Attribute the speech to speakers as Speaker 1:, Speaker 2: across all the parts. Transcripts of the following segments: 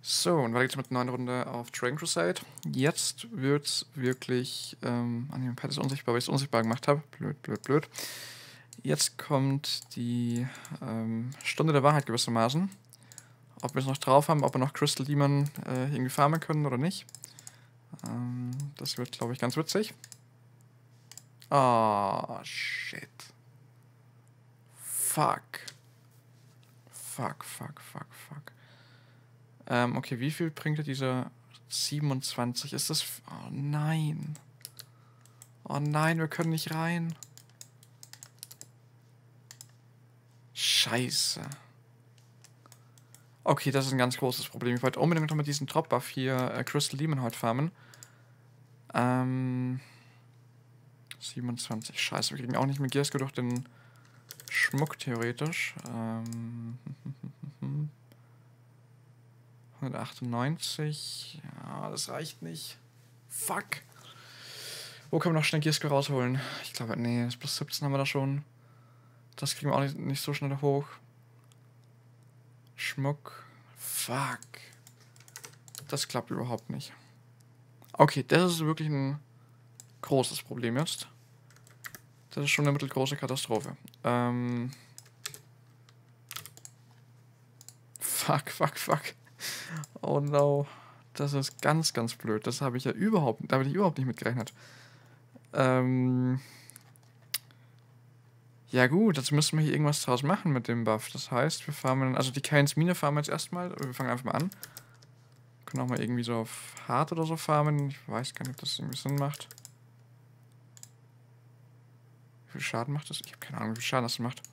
Speaker 1: So, und weiter geht's mit einer neuen Runde auf Dragon Crusade. Jetzt wird's wirklich, mein Pad ist unsichtbar, weil ich es unsichtbar gemacht habe. Blöd, blöd, blöd. Jetzt kommt die Stunde der Wahrheit gewissermaßen. Ob wir es noch drauf haben, ob wir noch Crystal Demon irgendwie farmen können oder nicht. Das wird, glaube ich, ganz witzig. Oh, shit. Fuck. Fuck, fuck, fuck, fuck. Okay, wie viel bringt er dieser 27? Ist das... Oh nein. Oh nein, wir können nicht rein. Scheiße. Okay, das ist ein ganz großes Problem. Ich wollte unbedingt noch mit diesem Drop-Buff hier Crystal Demon heute farmen. 27. Scheiße, wir kriegen auch nicht mehr Gearske durch den Schmuck theoretisch. 198. Ja, das reicht nicht. Fuck. Wo können wir noch schnell Gearske rausholen? Ich glaube, nee, das plus 17 haben wir da schon. Das kriegen wir auch nicht so schnell hoch. Schmuck. Fuck. Das klappt überhaupt nicht. Okay, das ist wirklich ein großes Problem jetzt. Das ist schon eine mittelgroße Katastrophe. Fuck, fuck, fuck. Oh no. Das ist ganz, ganz blöd. Das habe ich ja überhaupt nicht mitgerechnet. Ja gut, jetzt müssen wir hier irgendwas draus machen mit dem Buff. Das heißt, wir farmen, also die Kains Mine farmen wir jetzt erstmal. Wir fangen einfach mal an. Können auch mal irgendwie so auf Hart oder so farmen. Ich weiß gar nicht, ob das irgendwie Sinn macht. Wie viel Schaden macht das? Ich habe keine Ahnung, wie viel Schaden das macht.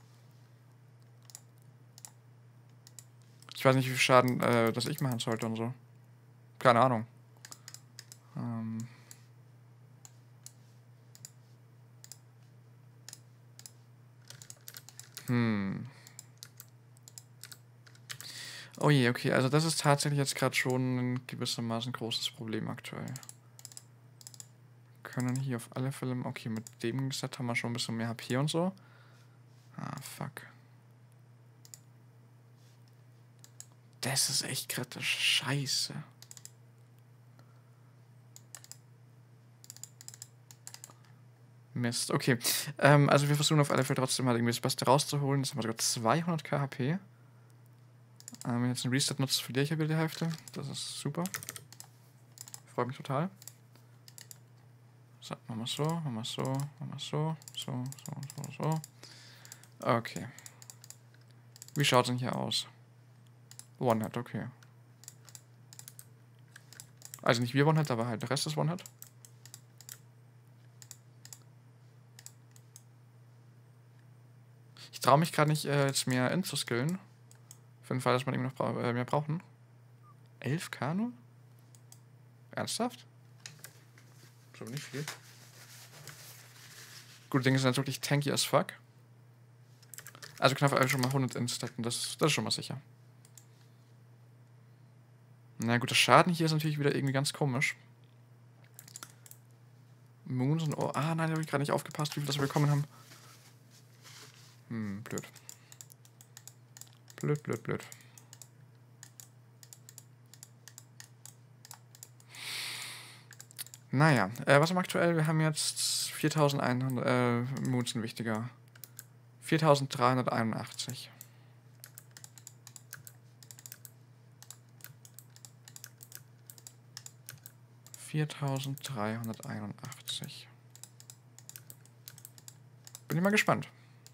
Speaker 1: Ich weiß nicht, wie viel Schaden das ich machen sollte und so. Keine Ahnung. Oh je, okay, also das ist tatsächlich jetzt gerade schon ein gewissermaßen großes Problem aktuell. Können hier auf alle Fälle... Okay, mit dem Set haben wir schon ein bisschen mehr HP und so. Ah, fuck. Das ist echt kritisch. Scheiße. Mist, okay. Also wir versuchen auf alle Fälle trotzdem mal irgendwie das Beste rauszuholen. Jetzt haben wir sogar 200k HP. Wenn ich jetzt einen Reset nutze, verliere ich ja wieder die Hälfte. Das ist super. Freut mich total. So, machen wir so, machen wir so, machen wir so, so, so. Okay. Wie schaut es denn hier aus? One-Hit, okay. Also nicht wir One-Hit, aber halt der Rest ist One-Hit. Ich traue mich gerade nicht, jetzt mehr in zu skillen. Für den Fall, dass man irgendwie noch mehr brauchen. 11k nur? Ernsthaft? Das ist aber nicht viel. Gute Dinge sind jetzt wirklich tanky as fuck. Also knapp schon mal 100 instacken, das ist schon mal sicher. Na gut, der Schaden hier ist natürlich wieder irgendwie ganz komisch. Moons und... Oh, nein, da habe ich gerade nicht aufgepasst, wie viel das wir bekommen haben. Blöd. Blöd, blöd, blöd. Naja, was haben wir aktuell? Wir haben jetzt 4100, Moons sind wichtiger. 4381. Bin ich mal gespannt.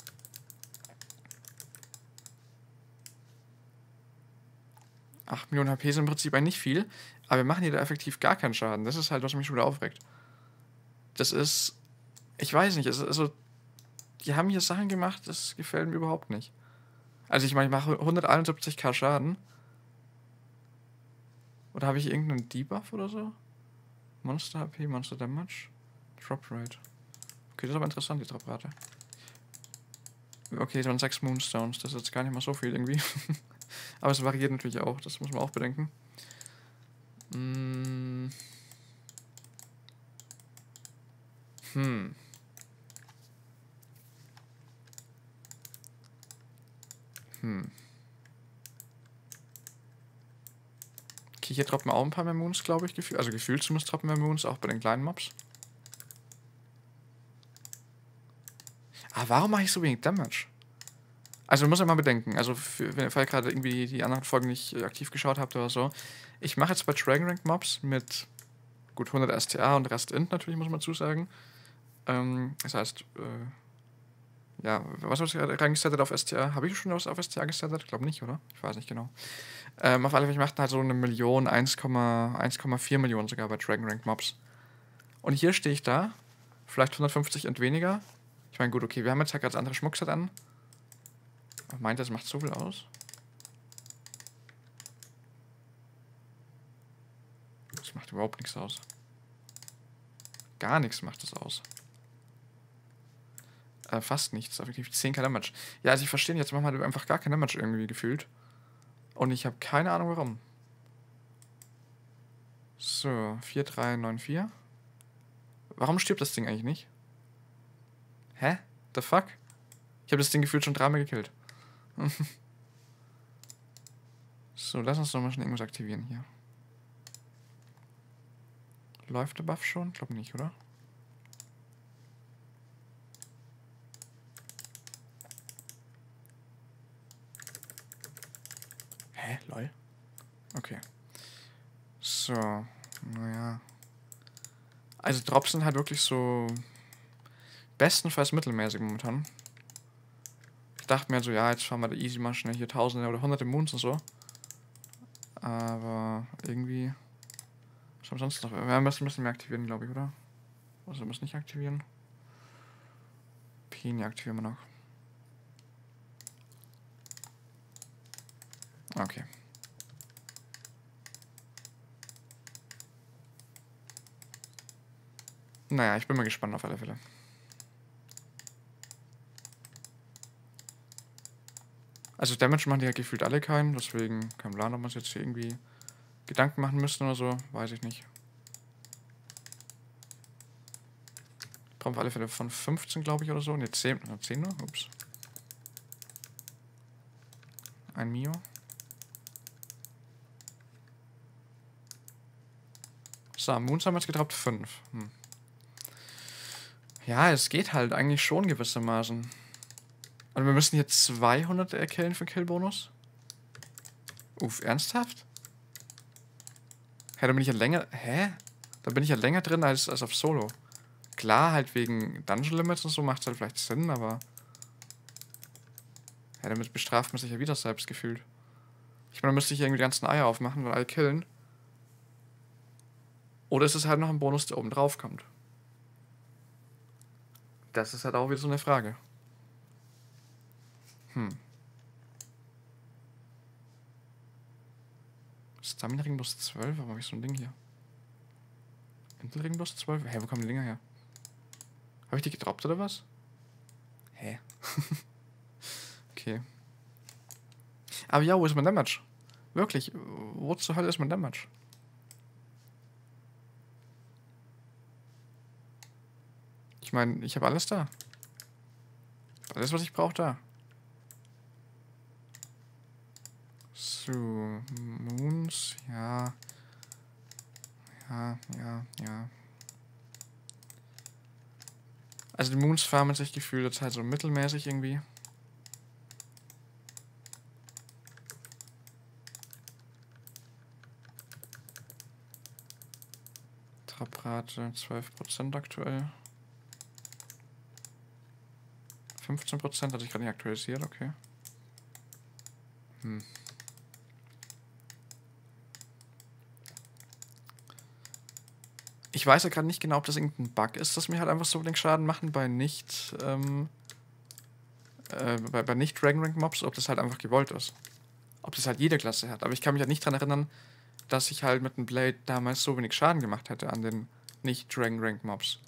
Speaker 1: Millionen HP sind im Prinzip eigentlich nicht viel, aber wir machen hier da effektiv gar keinen Schaden. Das ist halt, was mich schon wieder aufregt. Das ist... Ich weiß nicht, also... Die haben hier Sachen gemacht, das gefällt mir überhaupt nicht. Also ich meine, ich mache 171k Schaden. Oder habe ich irgendeinen Debuff oder so? Monster HP, Monster Damage, Drop Rate. Okay, das ist aber interessant, die Droprate. Okay, das waren 6 Moonstones, das ist jetzt gar nicht mal so viel irgendwie. Aber es variiert natürlich auch, das muss man auch bedenken. Okay, hier droppen auch ein paar mehr Moons, glaube ich. Also gefühlt zumindest droppen mehr Moons, auch bei den kleinen Mobs. Ah, warum mache ich so wenig Damage? Also muss ich mal bedenken, also wenn ihr gerade irgendwie die anderen Folgen nicht aktiv geschaut habt oder so. Ich mache jetzt bei Dragon Rank Mobs mit gut 100 STA und Rest Int natürlich, muss man zusagen. Das heißt, ja, was habe ich gerade reingesettet auf STA? Habe ich schon was auf STA gesettet? Ich glaube nicht, oder? Ich weiß nicht genau. Auf alle Fälle, ich mache halt so 1 Million, 1,4 Millionen sogar bei Dragon Rank Mobs. Und hier stehe ich da, vielleicht 150 Int weniger. Ich meine, gut, okay, wir haben jetzt halt gerade das andere Schmuckset an. Meint, das macht so viel aus? Das macht überhaupt nichts aus. Gar nichts macht das aus. Fast nichts, effektiv 10k Damage. Ja, also ich verstehe jetzt manchmal einfach gar kein Damage irgendwie gefühlt. Und ich habe keine Ahnung warum. So, 4394. Warum stirbt das Ding eigentlich nicht? Hä? The fuck? Ich habe das Ding gefühlt schon dreimal gekillt. So, lass uns doch mal schon irgendwas aktivieren hier. Läuft der Buff schon? Glaub nicht, oder? Hä? Lol? Okay. So, naja. Also Drops sind halt wirklich so bestenfalls mittelmäßig momentan. Ich dachte mir so, ja, jetzt fahren wir da easy mal schnell hier Tausende oder Hunderte Moons und so. Aber irgendwie... Was haben wir sonst noch? Wir müssen ein bisschen mehr aktivieren, glaube ich, oder? Also wir müssen nicht aktivieren. Pini aktivieren wir noch. Okay. Naja, ich bin mal gespannt auf alle Fälle. Also Damage machen die ja gefühlt alle keinen, deswegen kein Plan, ob wir uns jetzt hier irgendwie Gedanken machen müssen oder so, weiß ich nicht. Brauchen wir auf alle Fälle von 15, glaube ich, oder so. Ne, 10, 10 nur, ups. Ein Mio. So, Moons haben wir jetzt gedroppt 5. Ja, es geht halt eigentlich schon gewissermaßen. Und wir müssen hier 200 erkillen für Killbonus? Uff, ernsthaft? Hä, da bin ich ja länger... Hä? Da bin ich ja länger drin als auf Solo. Klar, halt wegen Dungeon Limits und so macht es halt vielleicht Sinn, aber... Ja, damit bestraft man sich ja wieder selbst gefühlt. Ich meine, da müsste ich irgendwie die ganzen Eier aufmachen und alle killen. Oder ist es halt noch ein Bonus, der oben drauf kommt? Das ist halt auch wieder so eine Frage. Stamina Ring plus 12? Warum habe ich so ein Ding hier? Intel Ring plus 12? Hä, wo kommen die Dinger her? Habe ich die gedroppt oder was? Hä? Okay. Aber ja, wo ist mein Damage? Wirklich, wo zur Hölle ist mein Damage? Ich meine, ich habe alles da. Alles, was ich brauche, da. So, Moons, ja. Ja. Also die Moons farmen sich gefühlt jetzt halt so mittelmäßig irgendwie. Traprate 12% aktuell. 15% hatte ich gerade nicht aktualisiert, okay. Ich weiß ja gerade nicht genau, ob das irgendein Bug ist, dass mir halt einfach so den Schaden machen bei nicht, bei nicht Dragon Rank Mobs, ob das halt einfach gewollt ist. Ob das halt jede Klasse hat. Aber ich kann mich halt nicht dran erinnern, dass ich halt mit dem Blade damals so wenig Schaden gemacht hätte an den nicht Dragon Rank Mobs.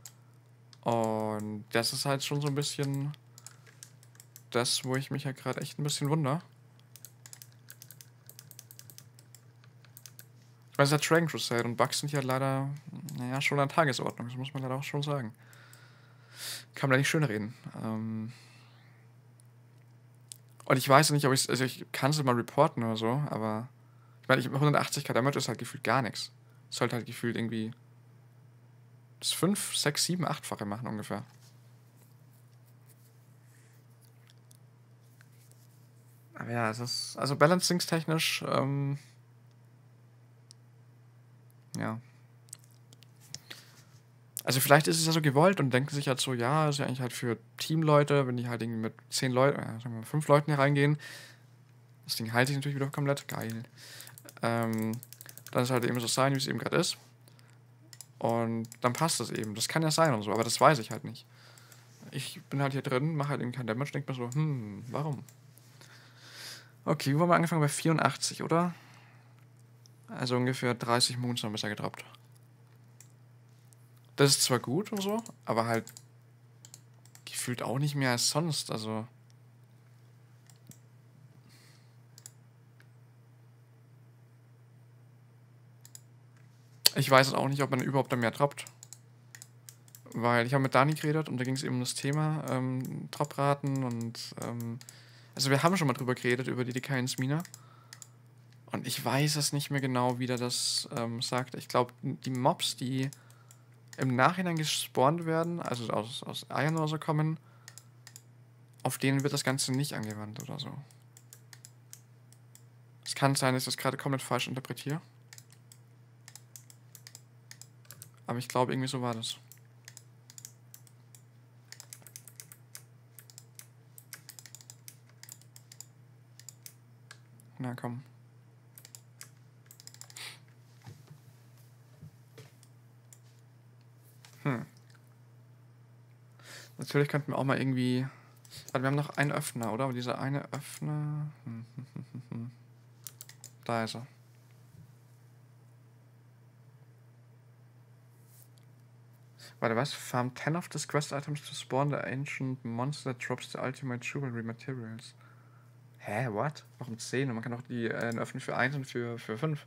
Speaker 1: Und das ist halt schon so ein bisschen das, wo ich mich ja gerade echt ein bisschen wundere. Ich meine, es ist halt Dragon Crusade und Bugs sind ja leider, naja, schon an Tagesordnung. Das muss man leider auch schon sagen. Kann man da nicht schön reden. Und ich weiß nicht, ob ich kann es mal reporten oder so, aber Weil 180k Damage ist halt gefühlt gar nichts. Sollte halt gefühlt irgendwie das 5, 6, 7, 8-fache machen ungefähr. Aber ja, es ist, also balancingstechnisch, ja. Also vielleicht ist es ja so gewollt und denken sich halt so, ja, ist ja eigentlich halt für Teamleute, wenn die halt irgendwie mit 10 Leuten, sagen wir mal 5 Leuten hier reingehen. Das Ding heilt sich natürlich wieder komplett, geil. Dann ist halt eben so sein, wie es eben gerade ist. Und dann passt das eben. Das kann ja sein und so, aber das weiß ich halt nicht. Ich bin halt hier drin, mache halt eben kein Damage, denke mir so, warum? Okay, wo haben wir angefangen? Bei 84, oder? Also ungefähr 30 Moons haben wir bisher gedroppt. Das ist zwar gut und so, aber halt gefühlt auch nicht mehr als sonst, also. Ich weiß auch nicht, ob man überhaupt da mehr droppt. Weil ich habe mit Dani geredet und da ging es eben um das Thema Dropraten und also wir haben schon mal drüber geredet, über die DK ins Mina. Und ich weiß es nicht mehr genau, wie der das sagt. Ich glaube, die Mobs, die im Nachhinein gespawnt werden, also aus Eiern oder so kommen, auf denen wird das Ganze nicht angewandt oder so. Es kann sein, dass ich das gerade komplett falsch interpretiere. Aber ich glaube, irgendwie so war das. Na komm. Natürlich könnten wir auch mal irgendwie. Warte, wir haben noch einen Öffner, oder? Aber dieser eine Öffner. Da ist er. Warte, was? Farm 10 of the quest items to spawn the ancient monster that drops the ultimate jewelry materials. Hä, what? Warum 10? Und man kann auch die öffnen für 1 und für 5.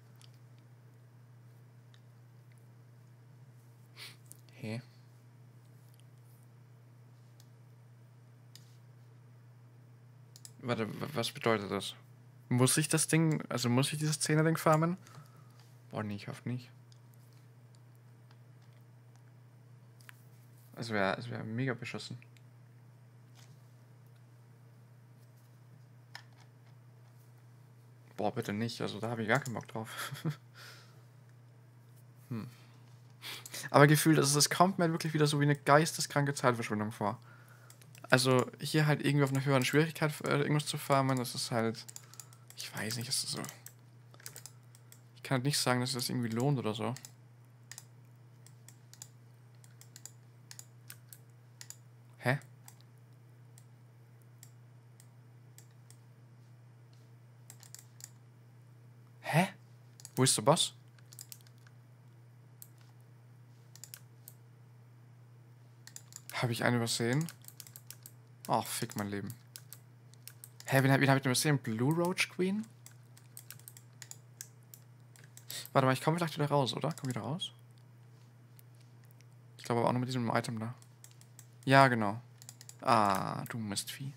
Speaker 1: Hä? Warte, was bedeutet das? Muss ich das Ding, also muss ich dieses 10er-Ding farmen? Boah, nee, ich hoffe nicht. Es wär mega beschissen. Boah, bitte nicht, also da habe ich gar keinen Bock drauf. Aber gefühlt, also es kommt mir wirklich wieder so wie eine geisteskranke Zeitverschwendung vor. Also hier halt irgendwie auf einer höheren Schwierigkeit irgendwas zu farmen, das ist halt, ich weiß nicht, das ist so. Ich kann halt nicht sagen, dass es das irgendwie lohnt oder so. Hä? Hä? Wo ist der Boss? Habe ich einen übersehen? Ach, fick mein Leben. Hä, wen hab ich denn übersehen? Blue Roach Queen? Warte mal, ich komme vielleicht wieder raus, oder? Komm wieder raus? Ich glaube aber auch nur mit diesem Item da. Ja, genau. Ah, du Mistvieh.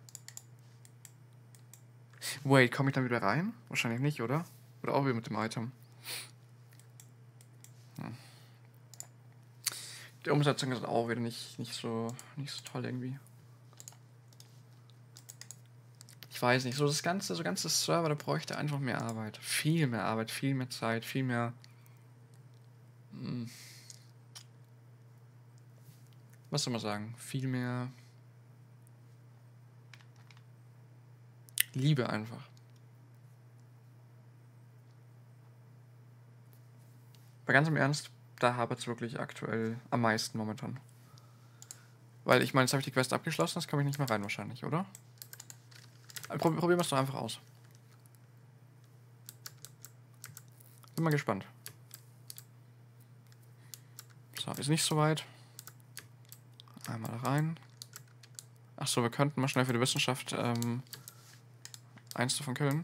Speaker 1: Wait, komme ich dann wieder rein? Wahrscheinlich nicht, oder? Oder auch wieder mit dem Item. Die Umsetzung ist auch wieder nicht so toll irgendwie. Ich weiß nicht, so das ganze Server, da bräuchte einfach mehr Arbeit. Viel mehr Arbeit, viel mehr Zeit, viel mehr. Was soll man sagen? Viel mehr Liebe einfach. Aber ganz im Ernst, da hapert es wirklich aktuell am meisten momentan. Weil ich meine, jetzt habe ich die Quest abgeschlossen, jetzt komme ich nicht mehr rein wahrscheinlich, oder? Probieren wir es doch einfach aus. Bin mal gespannt. So, ist nicht so weit. Einmal da rein. Achso, wir könnten mal schnell für die Wissenschaft eins davon killen.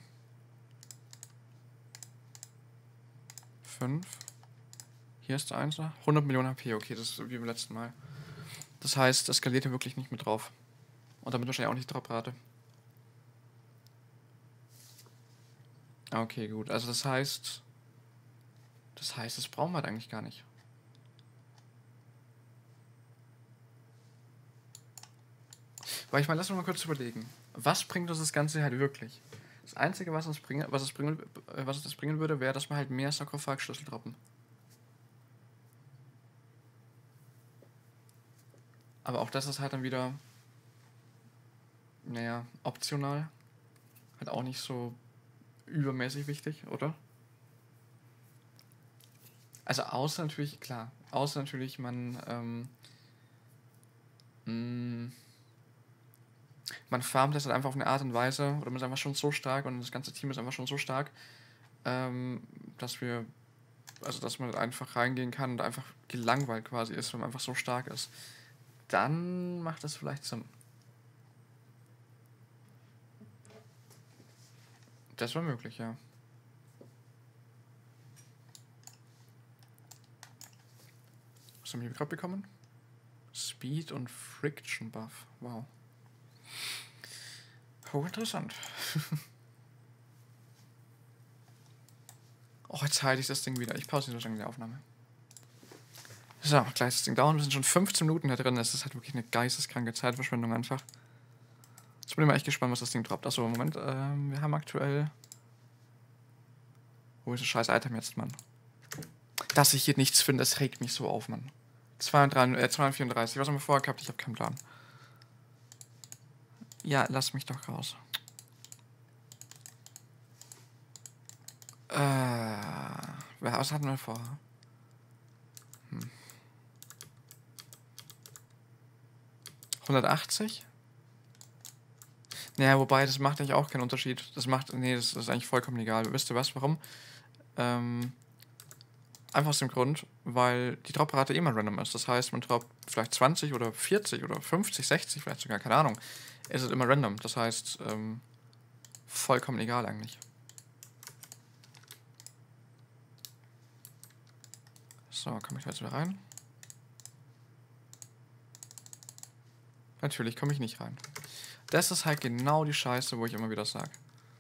Speaker 1: 5. Hier ist der 1. 100 Millionen HP, okay, das ist wie beim letzten Mal. Das heißt, es skaliert hier wirklich nicht mit drauf. Und damit wahrscheinlich auch nicht Droprate. Okay, gut. Also das heißt... das brauchen wir halt eigentlich gar nicht. Weil ich meine, lass uns mal kurz überlegen. Was bringt uns das Ganze halt wirklich? Das Einzige, was es das bringen würde, wäre, dass wir halt mehr Sarkophagschlüssel droppen. Aber auch das ist halt dann wieder, naja, optional. Halt auch nicht so übermäßig wichtig, oder? Also außer natürlich, klar, außer natürlich man farmt das halt einfach auf eine Art und Weise, oder man ist einfach schon so stark und das ganze Team ist einfach schon so stark, ähm, dass wir, also dass man halt einfach reingehen kann und einfach gelangweilt quasi ist, wenn man einfach so stark ist. Dann macht das vielleicht Sinn. Das war möglich, ja. Was haben wir hier gerade bekommen? Speed und Friction Buff. Wow. Hochinteressant. Oh, jetzt halte ich das Ding wieder. Ich pausiere so lange die Aufnahme. So, gleich das Ding dauern. Wir sind schon 15 Minuten da drin. Das ist halt wirklich eine geisteskranke Zeitverschwendung einfach. Jetzt bin ich mal echt gespannt, was das Ding droppt. Achso, Moment. Wir haben aktuell... Wo ist das scheiß Item jetzt, Mann? Dass ich hier nichts finde, das regt mich so auf, Mann. 234. Was haben wir vorher gehabt? Ich habe keinen Plan. Ja, lass mich doch raus. Was hatten wir vorher? 180? Naja, wobei, das macht eigentlich auch keinen Unterschied. Nee, das ist eigentlich vollkommen egal. Wisst ihr was, warum? Einfach aus dem Grund, weil die Droprate immer random ist. Das heißt, man droppt vielleicht 20 oder 40 oder 50, 60, vielleicht sogar, keine Ahnung. Es ist immer random. Das heißt, vollkommen egal eigentlich. So, komme ich da jetzt wieder rein? Natürlich komme ich nicht rein. Das ist halt genau die Scheiße, wo ich immer wieder sage.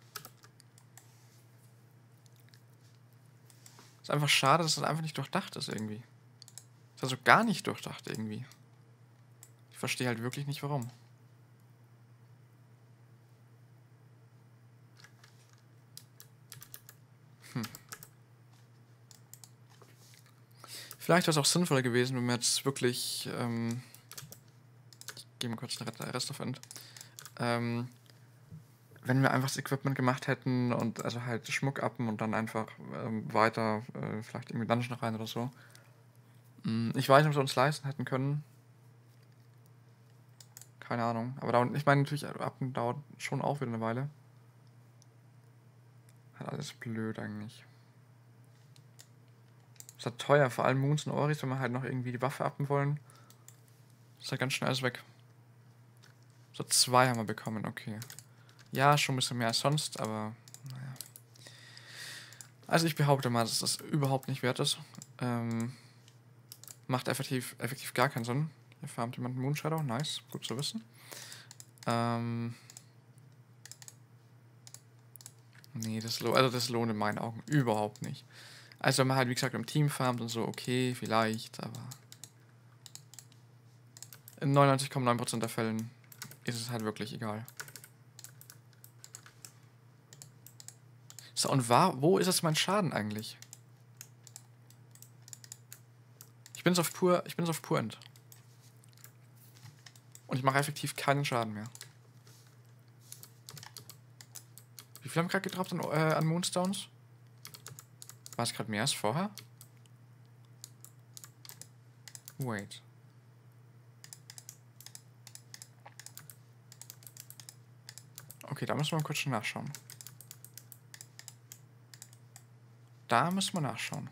Speaker 1: Ist einfach schade, dass das einfach nicht durchdacht ist irgendwie. Ist also gar nicht durchdacht irgendwie. Ich verstehe halt wirklich nicht, warum. Vielleicht wäre es auch sinnvoller gewesen, wenn wir jetzt wirklich, ich gehe mal kurz den Rest auf End. Wenn wir einfach das Equipment gemacht hätten und also halt Schmuck appen und dann einfach weiter, vielleicht irgendwie Dungeon rein oder so. Ich weiß nicht, ob wir uns leisten hätten können. Keine Ahnung. Aber ich meine natürlich, appen dauert schon auch wieder eine Weile. Halt alles blöd eigentlich. Ist halt teuer, vor allem Moons und Oris, wenn wir halt noch irgendwie die Waffe appen wollen. Ist halt ganz schnell alles weg. So 2 haben wir bekommen, okay. Ja, schon ein bisschen mehr als sonst, aber naja. Also ich behaupte mal, dass das überhaupt nicht wert ist. Macht effektiv gar keinen Sinn. Hier farmt jemand Moonshadow, nice, gut zu wissen. Nee, das lohnt in meinen Augen überhaupt nicht. Also wenn man halt, wie gesagt, im Team farmt und so, okay, vielleicht, aber in 99,9% der Fällen ist es halt wirklich egal. So, und wo ist jetzt mein Schaden eigentlich? Ich bin auf Pur End. Und ich mache effektiv keinen Schaden mehr. Wie viel haben wir gerade gedroppt an Moonstones? War es gerade mehr als vorher? Wait. Okay, da müssen wir mal kurz nachschauen. Da müssen wir nachschauen.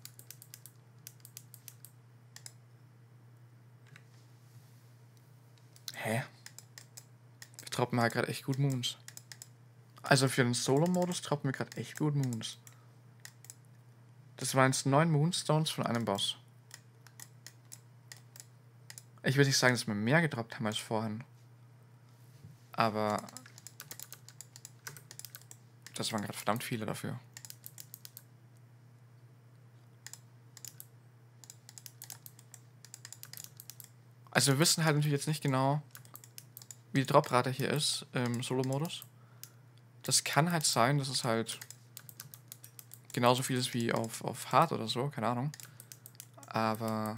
Speaker 1: Hä? Wir droppen halt gerade echt gut Moons. Also für den Solo-Modus droppen wir gerade echt gut Moons. Das waren jetzt 9 Moonstones von einem Boss. Ich will nicht sagen, dass wir mehr gedroppt haben als vorhin. Aber Das waren gerade verdammt viele dafür. Also wir wissen halt natürlich jetzt nicht genau, wie die Droprate hier ist im Solo-Modus. Das kann halt sein, dass es halt genauso viel ist wie auf Hard oder so, keine Ahnung. Aber...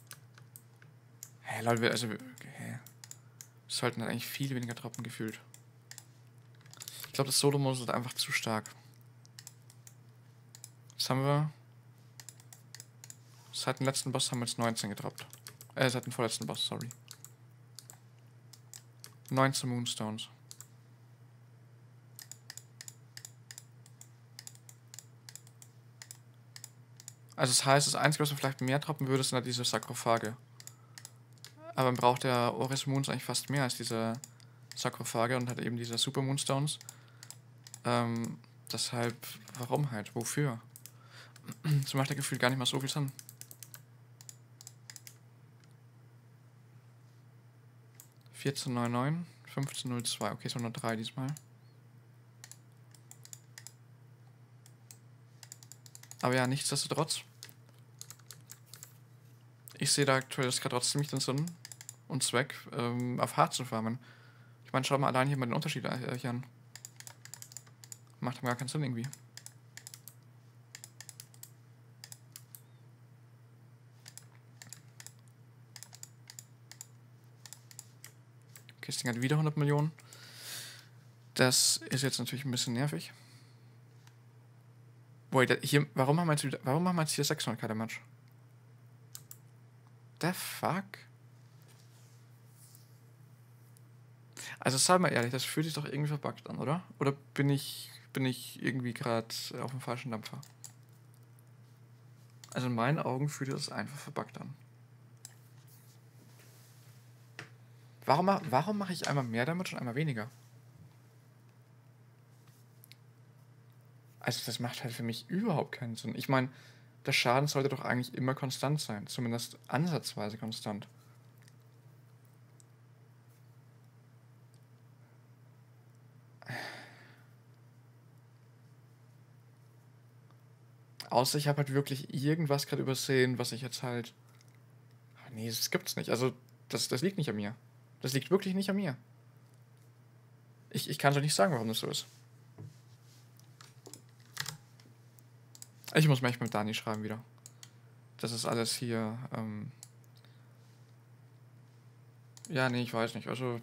Speaker 1: Hä, Leute, also... Hä? Es sollten halt eigentlich viel weniger droppen gefühlt. Ich glaube, das Solo-Modus ist einfach zu stark. Was haben wir? Seit dem letzten Boss haben wir jetzt 19 gedroppt. Seit dem vorletzten Boss, sorry. 19 Moonstones. Also das heißt, das Einzige, was wir vielleicht mehr droppen würde, sind halt diese Sarkophage. Aber man braucht ja Ores Moons eigentlich fast mehr als diese Sarkophage und hat eben diese Super Moonstones. Deshalb, warum halt? Wofür? Das macht ja gefühlt gar nicht mal so viel Sinn. 14,99, 15,02, okay, es waren nur 3 diesmal. Aber ja, nichtsdestotrotz. Ich sehe da aktuell das gerade trotzdem nicht den Sinn und Zweck, auf Hard zu farmen. Ich meine, schau mal allein hier mal den Unterschied hier an. Macht gar keinen Sinn irgendwie. Okay, das Ding hat wieder 100 Millionen. Das ist jetzt natürlich ein bisschen nervig. Wait, hier, warum haben wir jetzt hier 600k Damage? The fuck? Also sei mal ehrlich, das fühlt sich doch irgendwie verbuggt an, oder? Oder bin ich irgendwie gerade auf dem falschen Dampfer? Also in meinen Augen fühlt es einfach verbuggt an. Warum mache ich einmal mehr Damage und einmal weniger? Also das macht halt für mich überhaupt keinen Sinn. Ich meine, der Schaden sollte doch eigentlich immer konstant sein. Zumindest ansatzweise konstant. Außer ich habe halt wirklich irgendwas gerade übersehen, was ich jetzt halt... Ach nee, das gibt's nicht. Also, das liegt nicht an mir. Das liegt wirklich nicht an mir. Ich kann doch nicht sagen, warum das so ist. Ich muss mich mit Dani schreiben wieder. Das ist alles hier, ja, nee, ich weiß nicht. Also,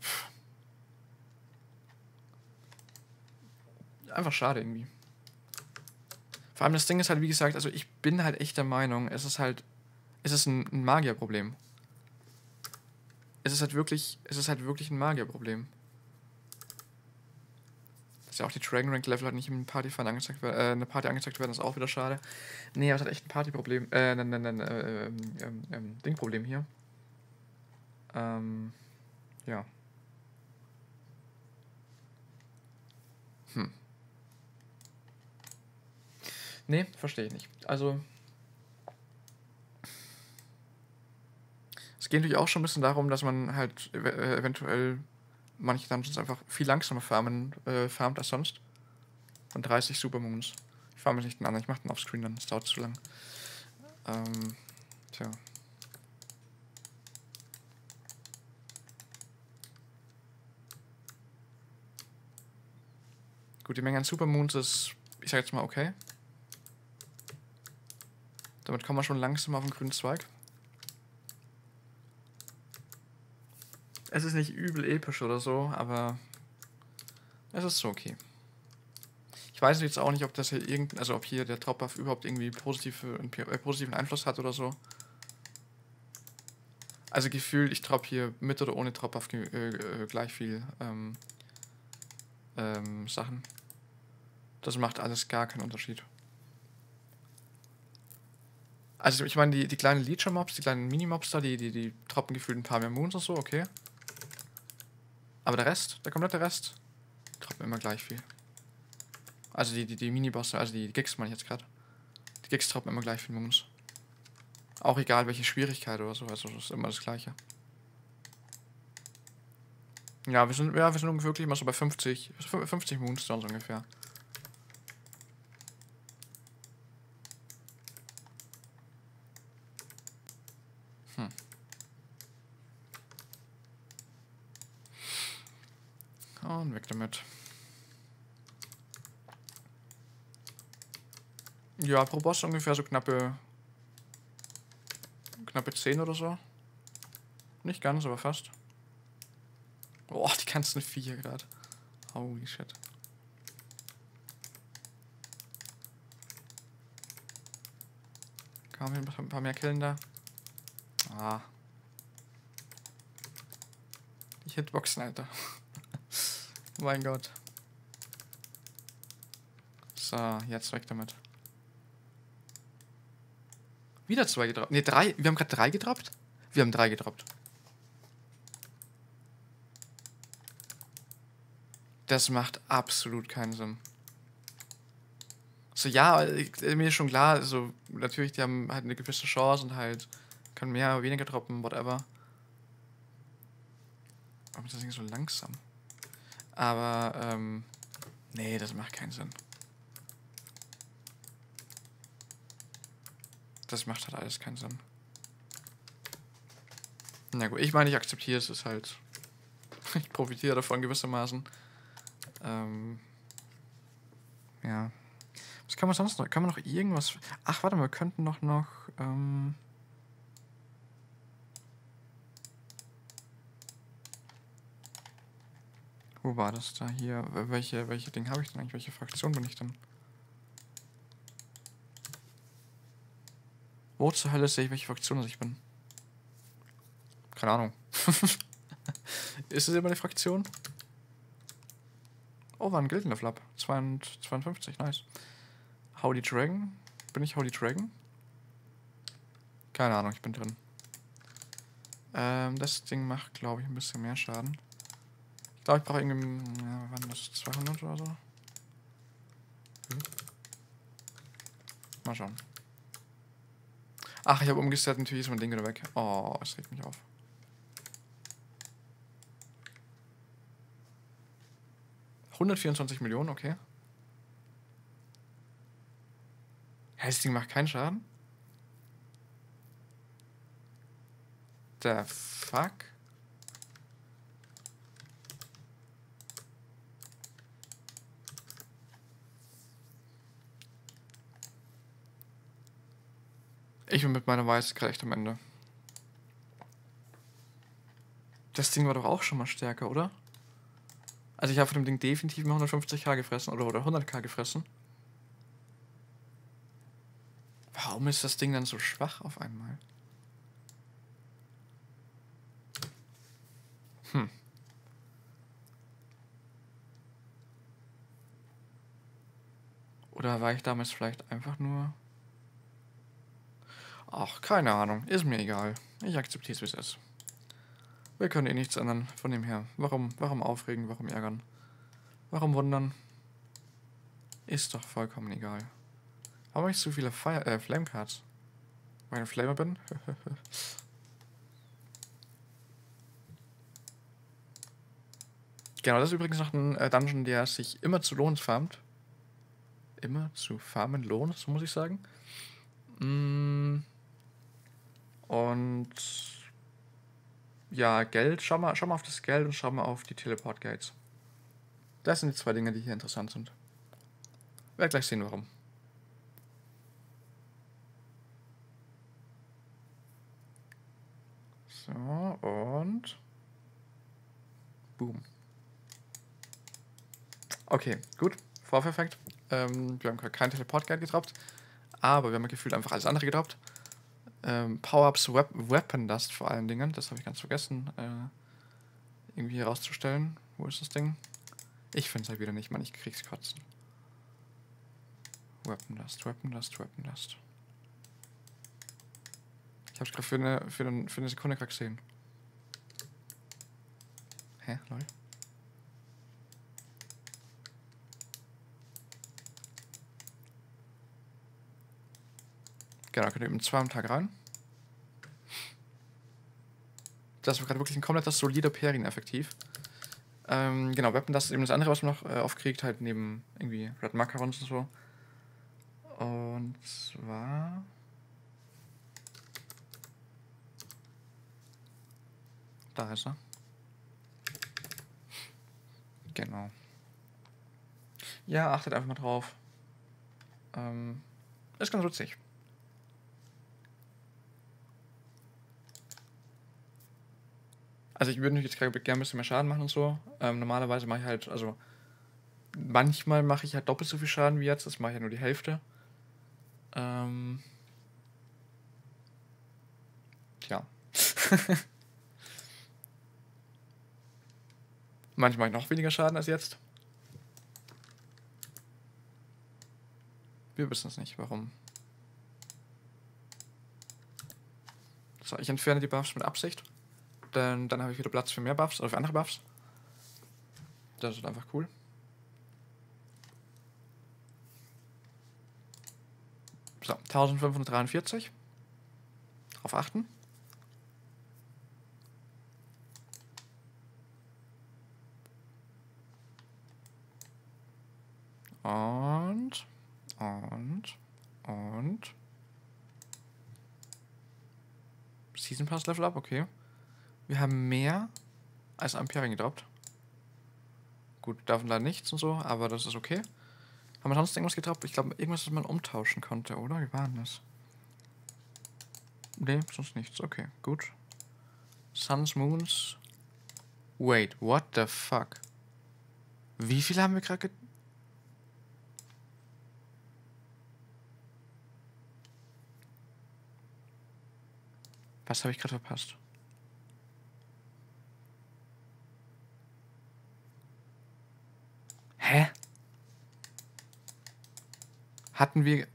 Speaker 1: einfach schade irgendwie. Vor allem das Ding ist halt, wie gesagt, also ich bin halt echt der Meinung, es ist ein Magierproblem. Es ist halt wirklich ein Magierproblem. Dass ja auch die Dragon Rank Level halt nicht im Party-Fund angezeigt werden, eine Party angezeigt werden, ist auch wieder schade. Nee, aber es hat echt ein Partyproblem, Dingproblem hier. Ja. Nee, verstehe ich nicht. Also, es geht natürlich auch schon ein bisschen darum, dass man halt eventuell manche Dungeons einfach viel langsamer farmt als sonst. Und 30 Supermoons. Ich farme nicht den anderen, ich mache den offscreen, dann das dauert zu lang. Tja. Gut, die Menge an Supermoons ist, ich sag jetzt mal, okay. Damit kommen wir schon langsam auf den grünen Zweig. Es ist nicht übel episch oder so, aber es ist so okay. Ich weiß jetzt auch nicht, ob das hier ob hier der Drop-Buff überhaupt irgendwie positiven Einfluss hat oder so. Also gefühlt, ich drop hier mit oder ohne Drop-Buff gleich viel Sachen. Das macht alles gar keinen Unterschied. Also ich meine, die kleinen Leecher-Mobs, die kleinen Minimobs da, die droppen gefühlt ein paar mehr Moons oder so, okay. Aber der komplette Rest, droppen immer gleich viel. Also die Minibosse, also die Gigs meine ich jetzt gerade. Die Gigs droppen immer gleich viel Moons. Auch egal welche Schwierigkeit oder so, also das ist immer das Gleiche. Ja, wir sind wirklich immer so bei 50 Moonstones ungefähr. Und weg damit. Ja, pro Boss ungefähr so knappe 10 oder so. Nicht ganz, aber fast. Boah, die ganzen Viecher gerade. Holy shit. Kann man ein paar mehr killen da? Ah. Die Hitboxen, Alter. Mein Gott. So, jetzt weg damit. Wieder 2 gedroppt. Ne, 3. Wir haben gerade 3 gedroppt? Wir haben 3 gedroppt. Das macht absolut keinen Sinn. So, ja, mir ist schon klar, also natürlich, die haben halt eine gewisse Chance und halt können mehr oder weniger droppen, whatever. Warum ist das Ding so langsam? Aber, nee, das macht keinen Sinn. Das macht halt alles keinen Sinn. Na gut, ich meine, ich akzeptiere es, ist halt. Ich profitiere davon gewissermaßen. Ja. Was kann man sonst noch? Kann man noch irgendwas. Ach, warte mal, wir könnten doch noch. Wo war das da hier? Welche Dinge habe ich denn eigentlich? Welche Fraktion bin ich denn? Wo zur Hölle sehe ich, welche Fraktion ich bin? Keine Ahnung. Ist es immer eine Fraktion? Oh, war ein Gildenlevel ab. 52, nice. Howdy Dragon? Bin ich Howdy Dragon? Keine Ahnung, ich bin drin. Das Ding macht, glaube ich, ein bisschen mehr Schaden. Ich glaube, ich brauche irgendwie. Ja, wann das? 200 oder so? Mal schauen. Ach, ich habe umgestellt, natürlich ist mein Ding wieder weg. Oh, es regt mich auf. $124 Millionen, okay. Hä, das Ding macht keinen Schaden? The fuck? Ich bin mit meiner Weiß gerade echt am Ende. Das Ding war doch auch schon mal stärker, oder? Also ich habe von dem Ding definitiv mal 150k gefressen oder 100k gefressen. Warum ist das Ding dann so schwach auf einmal? Oder war ich damals vielleicht einfach nur... Ach, keine Ahnung. Ist mir egal. Ich akzeptiere es, wie es ist. Wir können eh nichts ändern. Von dem her. Warum aufregen? Warum ärgern? Warum wundern? Ist doch vollkommen egal. Warum habe ich so viele Flame Cards? Weil ich ein Flamer bin? Genau, das ist übrigens noch ein Dungeon, der sich immer zu lohnt farmt. Immer zu farmen lohnt, so muss ich sagen. Und ja, Geld. Schau mal auf das Geld und schau mal auf die Teleport Gates. Das sind die 2 Dinge, die hier interessant sind. Werd gleich sehen, warum. So, und... Boom. Okay, gut. Vorperfekt. Wir haben kein Teleport-Guide gedroppt, aber wir haben gefühlt einfach alles andere gedroppt. Power-Ups, Weapon Dust vor allen Dingen. Das habe ich ganz vergessen, irgendwie herauszustellen. Wo ist das Ding? Ich finde es halt wieder nicht, Mann. Ich krieg's kotzen. Weapon Dust. Ich hab's gerade für eine Sekunde gerade gesehen. Hä? Lol. Genau, könnt ihr eben 2 am Tag rein. Das war gerade wirklich ein kompletter solider Perin effektiv. Genau, Weapon, das ist eben das andere, was man noch aufkriegt, halt neben irgendwie Red Macarons und so. Und zwar... Da ist er. Genau. Ja, achtet einfach mal drauf. Ist ganz witzig. Also ich würde natürlich jetzt gerne ein bisschen mehr Schaden machen und so. Normalerweise mache ich halt, also manchmal mache ich halt doppelt so viel Schaden wie jetzt. Das mache ich ja nur die Hälfte. Tja. Manchmal mache ich noch weniger Schaden als jetzt. Wir wissen es nicht, warum. So, ich entferne die Buffs mit Absicht. Denn dann habe ich wieder Platz für mehr Buffs oder für andere Buffs. Das ist einfach cool. So, 1543. Darauf achten. Und. Season Pass Level Up, okay. Wir haben mehr als Ampering gedroppt. Gut, davon leider nichts und so, aber das ist okay. Haben wir sonst irgendwas gedroppt? Ich glaube, irgendwas, das man umtauschen konnte, oder? Wie war denn das? Nee, sonst nichts. Okay, gut. Suns, Moons. Wait, what the fuck? Wie viel haben wir gerade Was habe ich gerade verpasst? Hä? Hatten wir...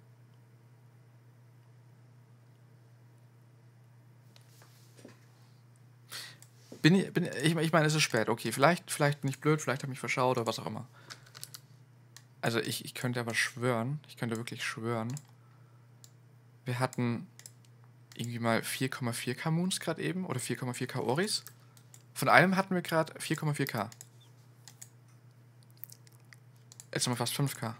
Speaker 1: Ich meine, es ist spät. Okay, vielleicht bin ich blöd, vielleicht habe ich mich verschaut oder was auch immer. Also ich könnte aber schwören, ich könnte wirklich schwören, wir hatten irgendwie mal 4,4k Moons gerade eben oder 4,4k Oris. Von allem hatten wir gerade 4,4k. Jetzt haben wir fast 5k.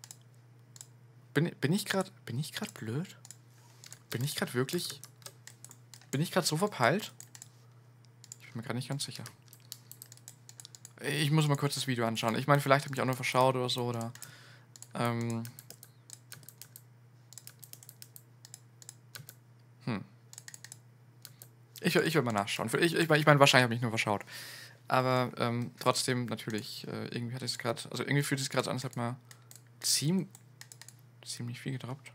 Speaker 1: Bin ich gerade blöd? Bin ich gerade so verpeilt? Ich bin mir gerade nicht ganz sicher. Ich muss mal kurz das Video anschauen. Ich meine, vielleicht habe ich mich auch nur verschaut oder so, oder... Ich werde mal nachschauen. Ich meine, wahrscheinlich habe ich mich nur verschaut. Aber trotzdem, natürlich, irgendwie hatte ich es gerade... Also irgendwie fühlt es sich gerade so an, als hätte man ziemlich viel gedroppt.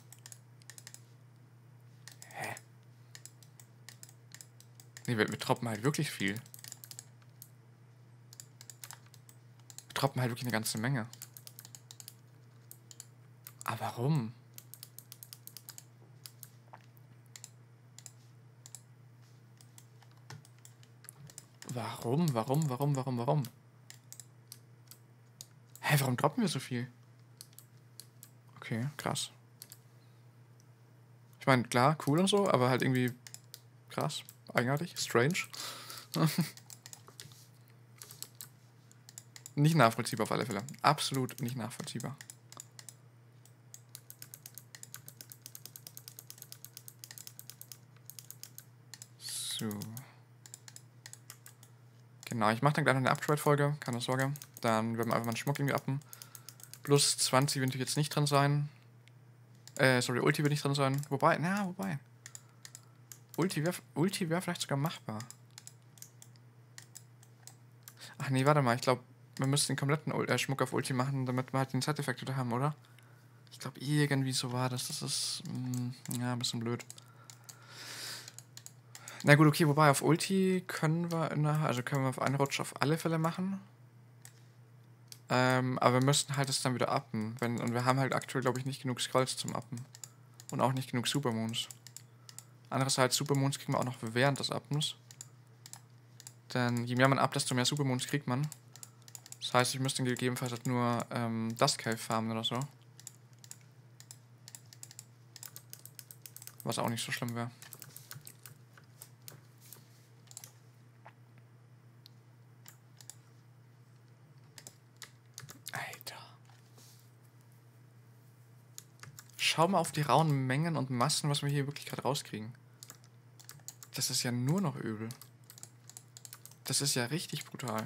Speaker 1: Hä? Nee, wir droppen halt wirklich viel. Wir droppen halt wirklich eine ganze Menge. Aber warum? Warum? Hä, warum droppen wir so viel? Okay, krass. Ich meine, klar, cool und so, aber halt irgendwie krass, eigenartig, strange. Nicht nachvollziehbar auf alle Fälle. Absolut nicht nachvollziehbar. So. Genau, ich mache dann gleich noch eine Upgrade-Folge, keine Sorge. Dann werden wir einfach mal einen Schmuck irgendwie uppen. Plus 20 wird jetzt nicht dran sein. Ulti wird nicht dran sein. Wobei. Ulti wäre vielleicht sogar machbar. Ach nee, warte mal, ich glaube, wir müssen den kompletten Schmuck auf Ulti machen, damit wir halt den Side-Effekt wieder haben, oder? Ich glaube, irgendwie so war das. Das ist, ja, ein bisschen blöd. Na gut, okay, wobei auf Ulti können wir können wir auf einen Rutsch auf alle Fälle machen. Aber wir müssten halt das dann wieder uppen. Und wir haben halt aktuell, glaube ich, nicht genug Scrolls zum Uppen. Und auch nicht genug Supermoons. Andererseits, Supermoons kriegen wir auch noch während des Uppens. Denn je mehr man uppt, desto mehr Supermoons kriegt man. Das heißt, ich müsste gegebenenfalls halt nur Dust Cave farmen oder so. Was auch nicht so schlimm wäre. Alter. Schau mal auf die rauen Mengen und Massen, was wir hier wirklich gerade rauskriegen. Das ist ja nur noch übel. Das ist ja richtig brutal.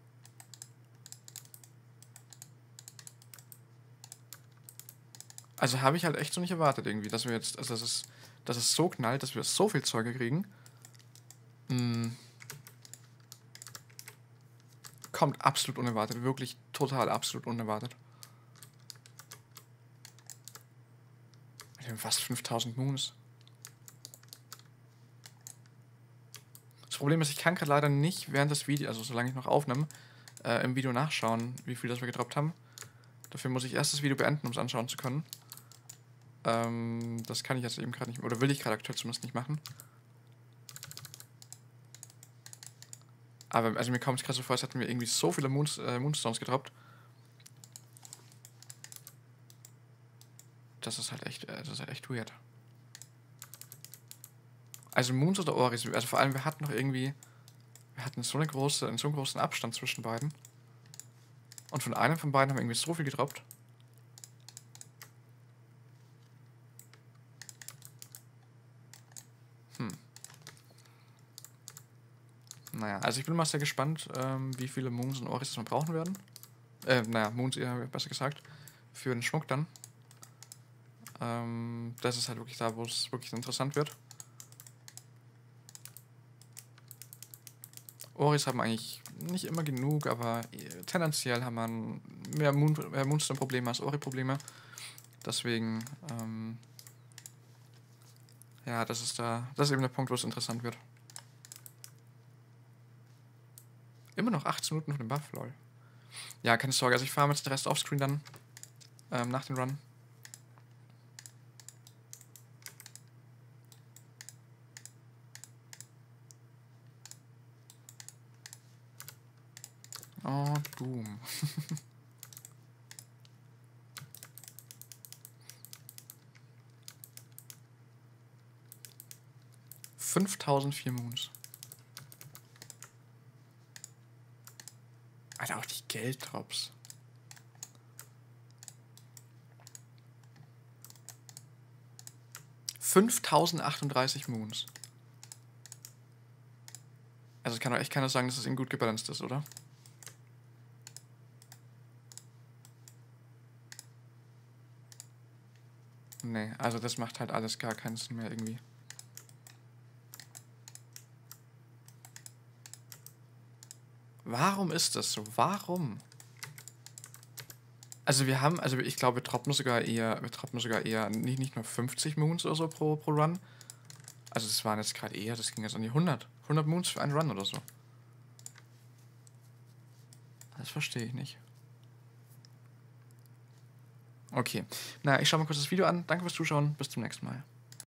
Speaker 1: Also habe ich halt echt so nicht erwartet irgendwie, dass wir jetzt, also dass es so knallt, dass wir so viel Zeuge kriegen. Kommt absolut unerwartet, wirklich total absolut unerwartet. Wir haben fast 5000 Moons. Das Problem ist, ich kann gerade leider nicht während des Videos, also solange ich noch aufnehme, im Video nachschauen, wie viel das wir gedroppt haben. Dafür muss ich erst das Video beenden, um es anschauen zu können. Das kann ich jetzt eben gerade nicht, oder will ich gerade aktuell zumindest nicht machen. Aber also mir kommt es gerade so vor, als hätten wir irgendwie so viele Moonstones gedroppt. Das ist halt echt weird. Also Moons oder Oris, also vor allem wir hatten so einen großen Abstand zwischen beiden. Und von einem von beiden haben wir irgendwie so viel gedroppt. Naja, also ich bin mal sehr gespannt, wie viele Moons und Oris wir brauchen werden. Moons eher besser gesagt. Für den Schmuck dann. Das ist halt wirklich da, wo es wirklich interessant wird. Oris haben eigentlich nicht immer genug, aber tendenziell haben wir mehr Moonstone-Probleme als Ori-Probleme. Deswegen, ja, das ist eben der Punkt, wo es interessant wird. Immer noch 18 Minuten von dem Buff, lol. Ja, keine Sorge, also ich fahre jetzt den Rest offscreen dann, nach dem Run. Oh, Doom. $5004 Moons. Alter, auch die Gelddrops. $5038 Moons. Also es kann doch echt keiner sagen, dass das eben gut gebalanced ist, oder? Nee, also das macht halt alles gar keinen Sinn mehr irgendwie. Warum ist das so? Warum? Also ich glaube, wir droppen sogar eher nicht nur 50 Moons oder so pro Run. Also das waren jetzt gerade eher, das ging jetzt an die 100. 100 Moons für einen Run oder so. Das verstehe ich nicht. Okay. Na, ich schaue mal kurz das Video an. Danke fürs Zuschauen. Bis zum nächsten Mal.